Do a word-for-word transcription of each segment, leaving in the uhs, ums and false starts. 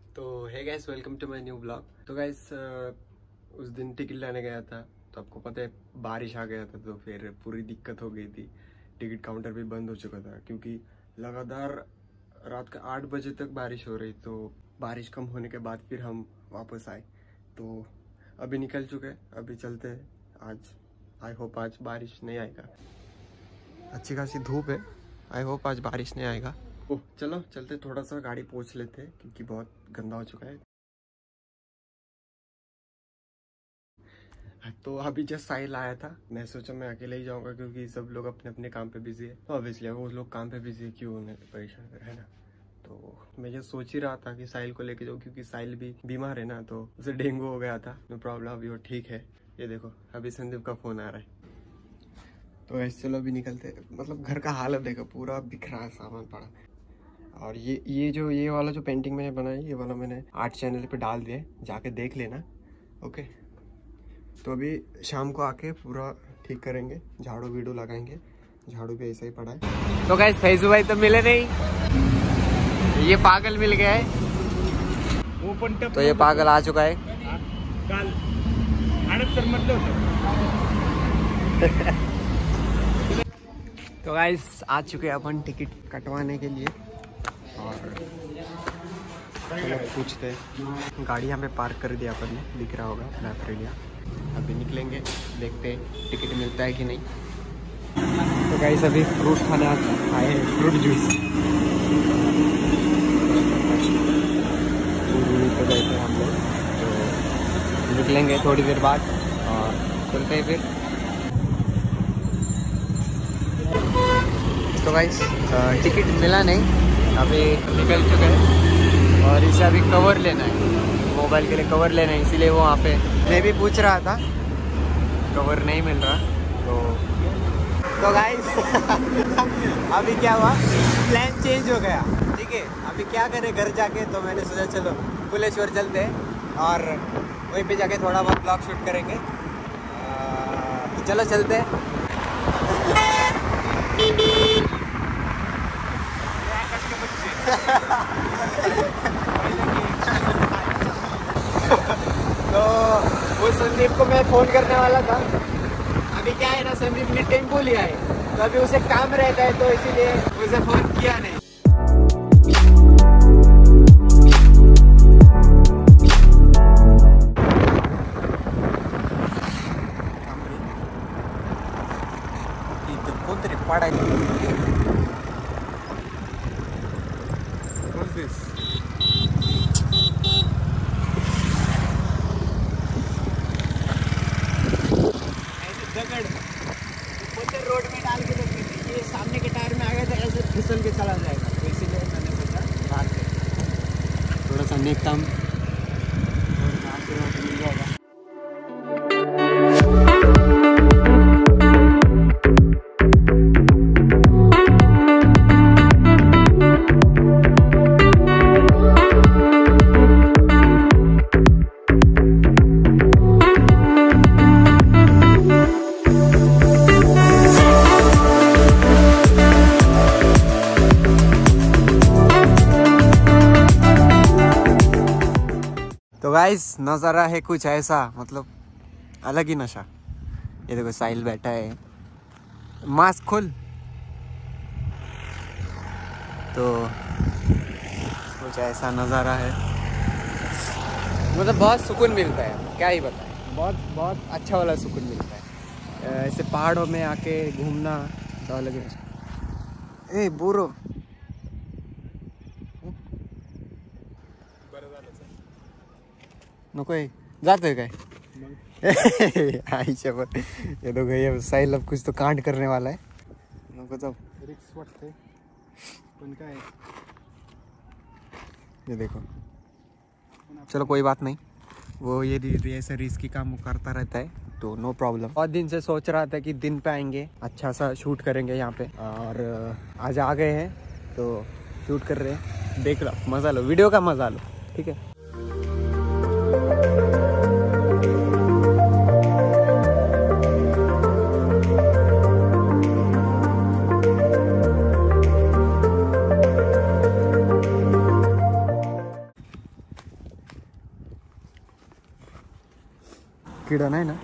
तो hey guys, welcome to my new blog. तो guys उस दिन टिकट लेने गया था तो आपको पता है बारिश आ गया था, तो फिर पूरी दिक्कत हो गई थी। टिकट काउंटर भी बंद हो चुका था क्योंकि लगातार रात का आठ बजे तक बारिश हो रही। तो बारिश कम होने के बाद फिर हम वापस आए। तो अभी निकल चुके, अभी चलते हैं। आज आई होप आज बारिश नहीं आएगा। अच्छी खासी धूप है, आई होप आज बारिश नहीं आएगा। ओह चलो चलते, थोड़ा सा गाड़ी पोंछ लेते हैं क्योंकि बहुत गंदा हो चुका है। तो अभी जस्ट साहिल आया था, मैं सोचा मैं अकेले ही जाऊंगा क्योंकि सब लोग अपने अपने काम पे बिजी है। तो ऑब्वियसली वो लोग काम पे बिजी है, क्यों उन्हें परेशान कर, है ना। तो मैं ये सोच ही रहा था कि साहिल को लेके जाऊँ क्योंकि साहिल भी बीमार है ना, तो उसे डेंगू हो गया था। नो प्रॉब्लम, अभी वो ठीक है। ये देखो अभी संदीप का फोन आ रहा है। तो ऐसे चलो अभी निकलते। मतलब घर का हालत देखो, पूरा बिखरा है, सामान पड़ा। और ये ये जो ये वाला जो पेंटिंग मैंने बनाई, ये वाला मैंने आर्ट चैनल पे डाल दिया, जाके देख लेना। ओके, तो अभी शाम को आके पूरा ठीक करेंगे, झाड़ू वीडू लगाएंगे। झाड़ू भी ऐसा ही पड़ा है। तो गाइस फैजू भाई तो मिले नहीं, ये पागल मिल गया है। तो ये पागल आ चुका है। तो गाइस आ चुके हैं अपन टिकट कटवाने के लिए। और चलो पूछते हैं। गाड़ी यहाँ पे पार्क कर दिया अपन ने, दिख रहा होगा मैप एरिया। अभी निकलेंगे, देखते हैं टिकट मिलता है कि नहीं। तो गाइस अभी फ्रूट खाने आए हैं, फ्रूट जूस पे गए थे हम लोग। तो निकलेंगे थोड़ी देर बाद और चलते हैं फिर। तो गाइस टिकट मिला नहीं, अभी निकल चुके हैं और इसे अभी कवर लेना है, मोबाइल के लिए कवर लेना है। इसीलिए वो वहाँ पे मैं भी पूछ रहा था, कवर नहीं मिल रहा। तो तो गाइस अभी क्या हुआ, प्लान चेंज हो गया। ठीक है, अभी क्या करें घर जाके, तो मैंने सोचा चलो फुलेश्वर चलते हैं और वहीं पे जाके थोड़ा बहुत ब्लॉग शूट करेंगे। आ, तो चलो चलते हैं। तो वो संदीप को मैं फ़ोन करने वाला था। अभी क्या है ना, संदीप ने टेम्पो लिया है, तो अभी उसे काम रहता है, तो इसीलिए उसे फ़ोन किया नहीं। रोड में डाल के रखी थी, ये सामने के टायर में आ गया था, ऐसे फिसल के चला जाएगा। तो इसीलिए मैंने सोचा बाहर से थोड़ा सा नेक काम मिल जाएगा। तो गाइस नज़ारा है कुछ ऐसा, मतलब अलग ही नशा। ये देखो साहिल बैठा है, मास्क खोल। तो कुछ ऐसा नज़ारा है, मतलब बहुत सुकून मिलता है, क्या ही बताएं। बहुत बहुत अच्छा वाला सुकून मिलता है ऐसे पहाड़ों में आके घूमना, तो अलग ही नशा। ए बोरो नको जाते काय आईच्या पण ये दोघं ये साहिल अब कुछ तो कांड करने वाला है। नको जाओ, रिक्स वाटते पण काय, ये देखो। चलो कोई बात नहीं, वो ये ऐसा रिस्की काम करता रहता है, तो नो प्रॉब्लम। बहुत दिन से सोच रहा था कि दिन पे आएंगे, अच्छा सा शूट करेंगे यहाँ पे, और आज आ गए हैं तो शूट कर रहे हैं। देख लो, मजा लो, वीडियो का मजा लो, ठीक है। कीड़ा नहीं ना,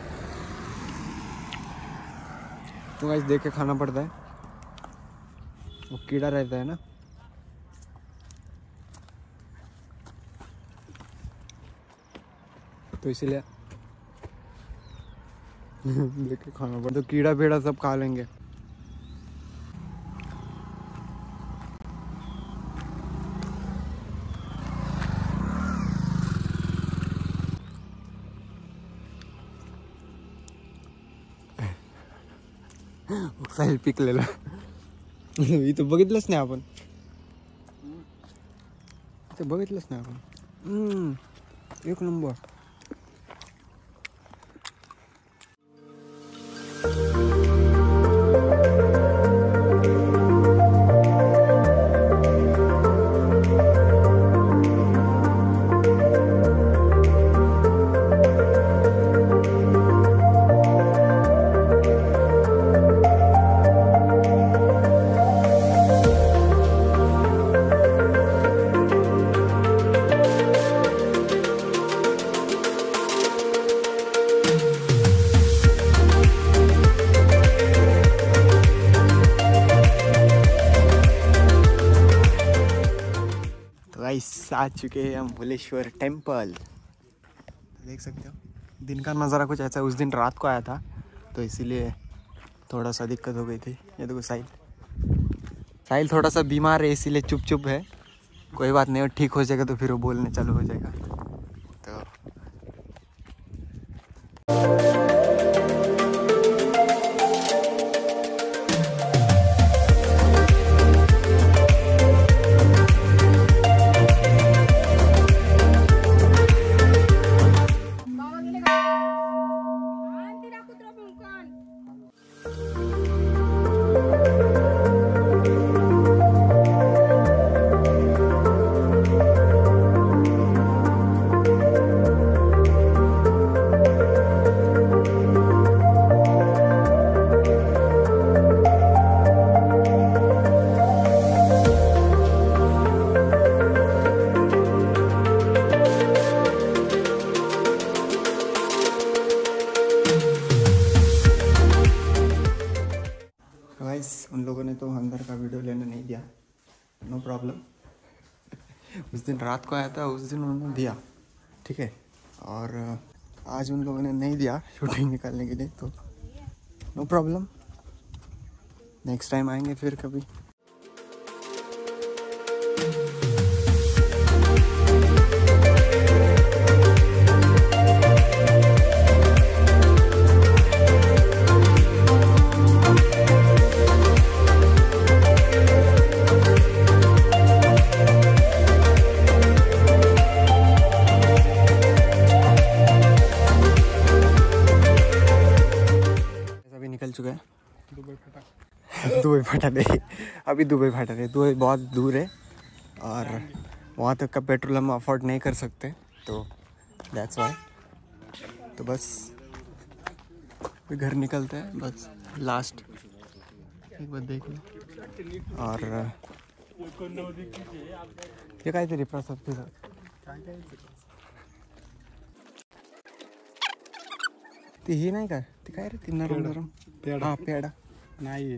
तो गाइस देख के खाना पड़ता है, वो कीड़ा रहता है ना। तो इसीलिए देख के खाना पड़ता है, तो कीड़ा भेड़ा सब खा लेंगे। साहिल पिकलेला इथं बघितलंच नाही आपण, इथं बघितलंच नाही आपण. एक नंबर. आ चुके हैं हम भुलेश्वर टेम्पल. देख सकते हो दिन का नज़ारा कुछ ऐसा है. उस दिन रात को आया था तो इसीलिए थोड़ा सा दिक्कत हो गई थी. ये देखो साहिल साहिल थोड़ा सा बीमार है इसीलिए चुप चुप है. कोई बात नहीं, वो ठीक हो जाएगा तो फिर वो बोलने चालू हो जाएगा. तो उन लोगों ने तो अंदर का वीडियो लेने नहीं दिया. No problem. उस दिन रात को आया था, उस दिन उन्होंने दिया, ठीक है. और आज उन लोगों ने नहीं दिया शूटिंग निकालने के लिए, तो नो प्रॉब्लम. नेक्स्ट टाइम आएंगे फिर कभी. निकल चुके हैं दुबई फाटा. दुबई फाटा नहीं, अभी दुबई फाटा नहीं. दुबई बहुत दूर है और वहाँ तक का पेट्रोल हम अफोर्ड नहीं कर सकते, तो दैट्स वाई. तो बस घर निकलते हैं, बस लास्ट एक बार देख लो. और ये काहीतरी प्रसाद फिर ती ही नाही का, ती काय रे, ती नरम नरम पेढा. हा पेढा नाही,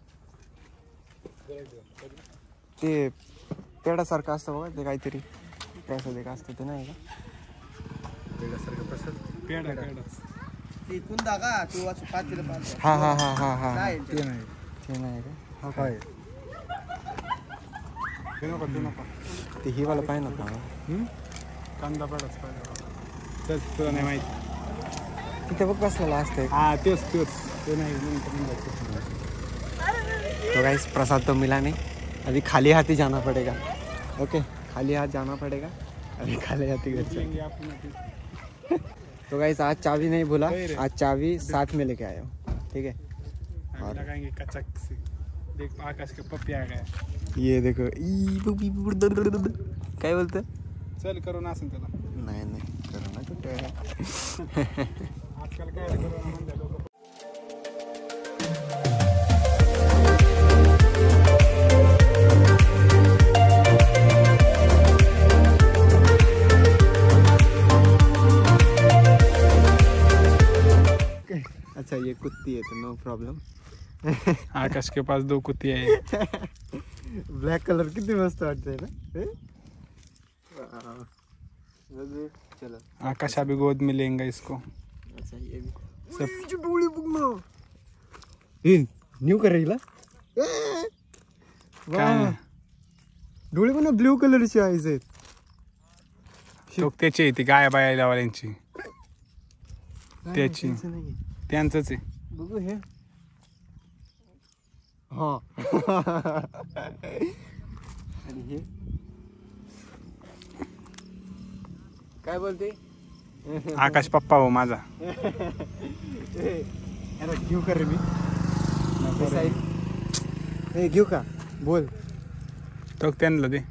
ते पेढ्यासारखं असतं बघा, ते काहीतरी प्रसाद एक असतं, ते नाही का पेढ्यासारखं प्रसाद. पेढा पेढा ती कुंदा का तू असं पातेलं पातेलं. हा हा हा हा हा ते नाही, ते नाही का. हा काय ते नको, ते नको, ते ही वाला पाहिजे ना का. कांदा पेढाच पाहिजे. चल तुला नाही माहिती तिथे बघ कसला असते. हाँ तेच तेच ते नहीं. तो गाइस प्रसाद तो मिला नहीं, अभी खाली हाथ ही जाना पड़ेगा. ओके खाली हाथ जाना पड़ेगा, अभी खाली हाथ ही घर चलेंगे. तो गाइस आज चाबी नहीं भूला, आज चाबी साथ में लेके आया हूँ, ठीक है. और लगाएंगे कचक से. देख आकाश के पप्पी आ गए. ये देखो क्या बोलते. चल करो ना सुन त्याला. नहीं नहीं करो ना कुठे आजकाल काय करो. एक कुत्ती है तो नो प्रॉब्लम। आकाश के पास दो कुत्तियां हैं। ब्लैक कलर कितनी मस्त वाटते है ना। चलो आकाश अभी गोद में लेंगे इसको। अच्छा ये भी सब डोळे बघ ना। ए न्यू करायला काय डोळे पण ब्ल्यू कलरचे आहेत। तो त्याची ती गाय बाया वाल्यांची त्याची त्यांचंच आहे। बघू हे हा आणि हे काय बोलते आकाश पप्पा हो माझा। अरे घेऊ का रे मी हे घेऊ का बोल तो त्यांना दे।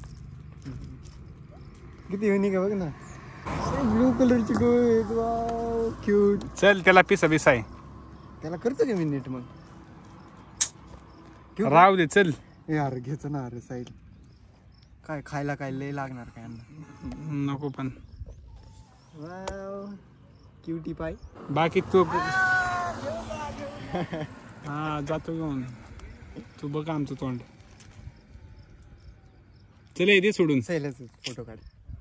किती युनिक आहे बघ ना। ब्लू कलरची डोळे वाव क्यूट। चल त्याला पिसा बिसाय त्याला करतो का मी नीट मग राहू दे चल। यार घ्यायचं ना अरे साईड काय खायला काय लय लागणार काय नको पण वाव क्यूटी पाय। बाकी तू हा जातो घेऊन तू बघ आमचं तोंड। चले दे सोडून सहेलच फोटो काढ।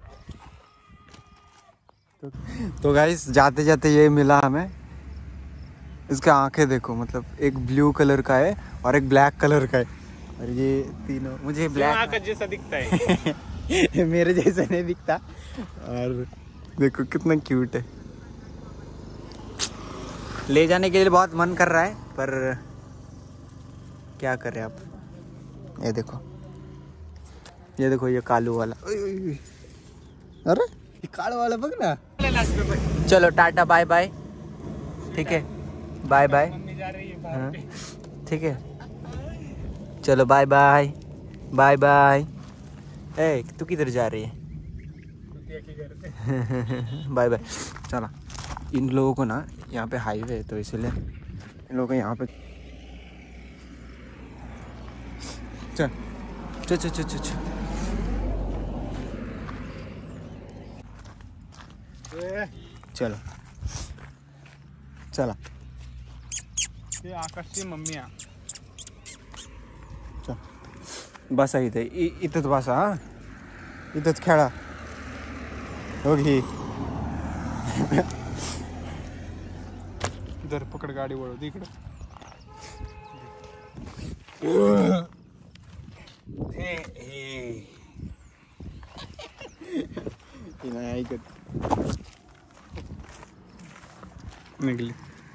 तो, तो गाइस जाते जाते ये मिला हमें। इसके आंखें देखो मतलब एक ब्लू कलर का है और एक ब्लैक कलर का है और ये तीनों मुझे ब्लैक आकाश जैसा दिखता है। मेरे जैसा नहीं दिखता। और देखो कितना क्यूट है। ले जाने के लिए बहुत मन कर रहा है पर क्या करें आप। ये देखो ये देखो ये कालू वाला। अरे ये कालू वाला बघ ना। चलो टाटा बाय बाय। ठीक है बाय बाय। ठीक है चलो बाय बाय बाय बाय। ए तू किधर जा रही है। Bye bye. चला इन लोगों को ना यहाँ पे हाईवे है तो इसलिए इन लोगों को यहाँ पे चल चल चल चल चल चलो चला ते आकाशची मम्मी आहे। चल बसा इथे इ- इथंच बसा हा इथंच खेळा हो घे। जर पकड गाडी वळव दे इकडं। ती नाही ऐकत। निघली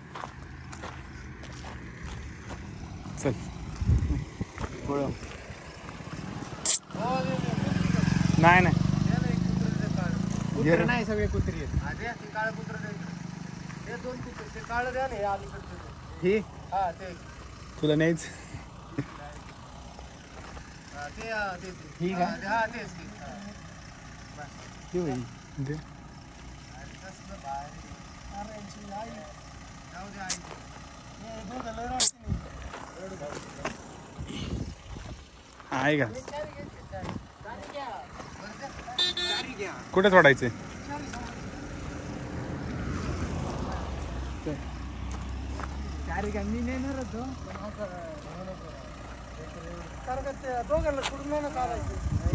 चल वळव। नाही नाही कुत्रे नाही सगळे कुत्री आहेत। हे तुला नाहीच ठीक आहे ते होईल। दे आहे का कुठे सोडायचे। मी नेणार होतो दोघांना कुठून नाही ना चालायचं।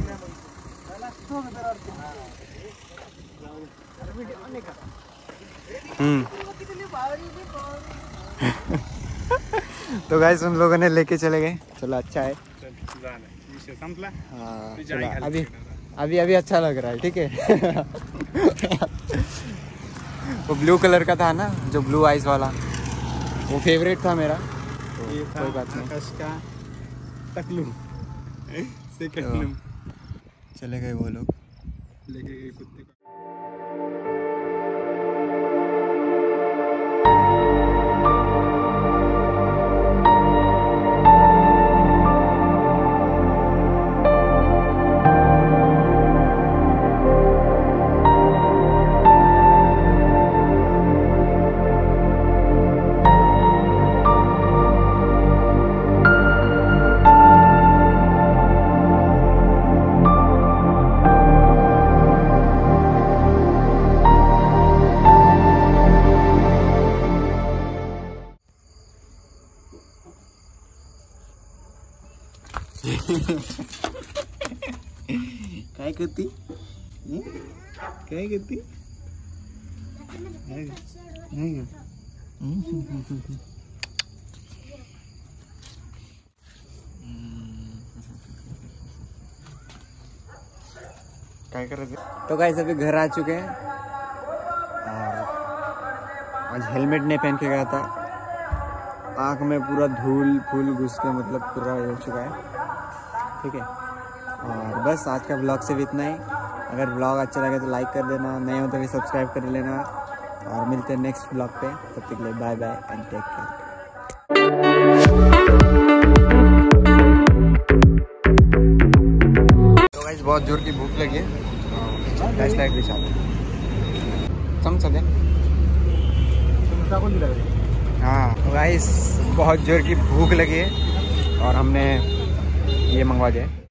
तो गाइस उन लोगों ने लेके चले गए। चलो अच्छा है विषय संपला। हाँ तुझी चलो आई घालते अभी अभी अभी अच्छा लग रहा है। ठीक है वो ब्लू कलर का था ना जो ब्लू आइज वाला वो फेवरेट था मेरा तो ये था कोई बात नहीं। आकाश का टकलू सेकंड चले गए वो लोग। लेके गए कुत्ते को। करती क्या करती क्या कर रहे थे? तो गाइस अभी घर आ चुके हैं और आज हेलमेट नहीं पहन के गया था, आँख में पूरा धूल फूल घुस के मतलब पूरा हो चुका है। ठीक है, और बस आज का ब्लॉग से भी इतना ही। अगर ब्लॉग अच्छा लगे तो लाइक कर देना, नए हो तो भी सब्सक्राइब कर लेना और मिलते हैं नेक्स्ट ब्लॉग पे। तब तक के लिए bye bye and take care. तो गाइस बहुत जोर की भूख लगी है, फ्लैश लाइट भी चालू चमचा दे। हाँ तो गाइस बहुत जोर की भूख लगी है और हमने ये मंगवा दिया।